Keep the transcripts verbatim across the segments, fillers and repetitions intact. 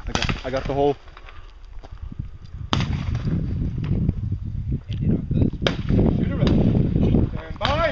I got, I got the hole. Stand by.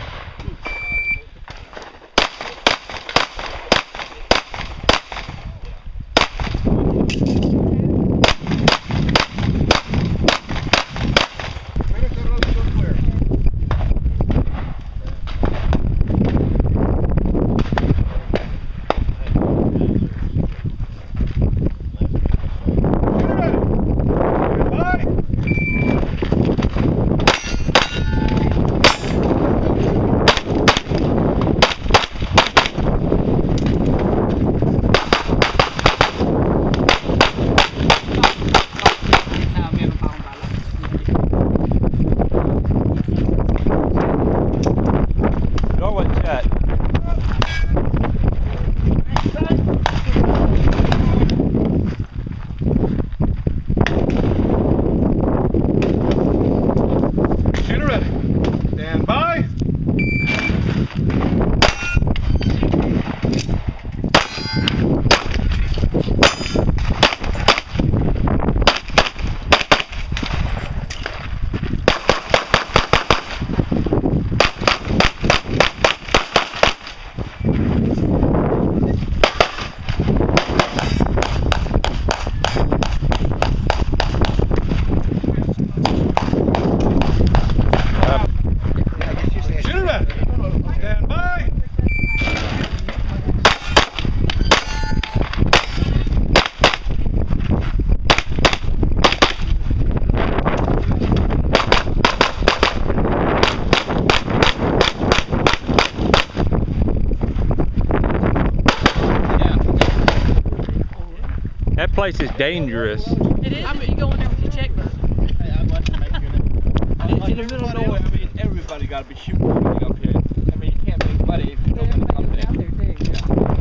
That place is dangerous. It is. I mean, you go in there with your checkbook. Hey, I must make you in, in the middle of nowhere. I mean, everybody got to be shooting when you up here. I mean, you can't make money if you don't come there. Out there too. Yeah.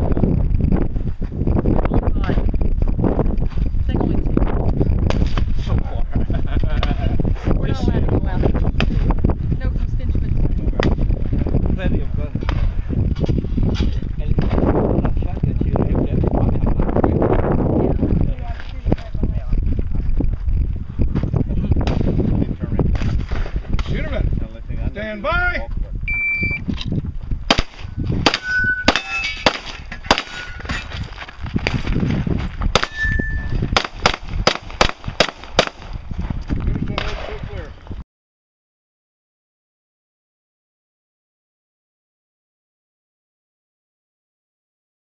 So far. We're not allowed to go out there. No extension. Plenty of guns.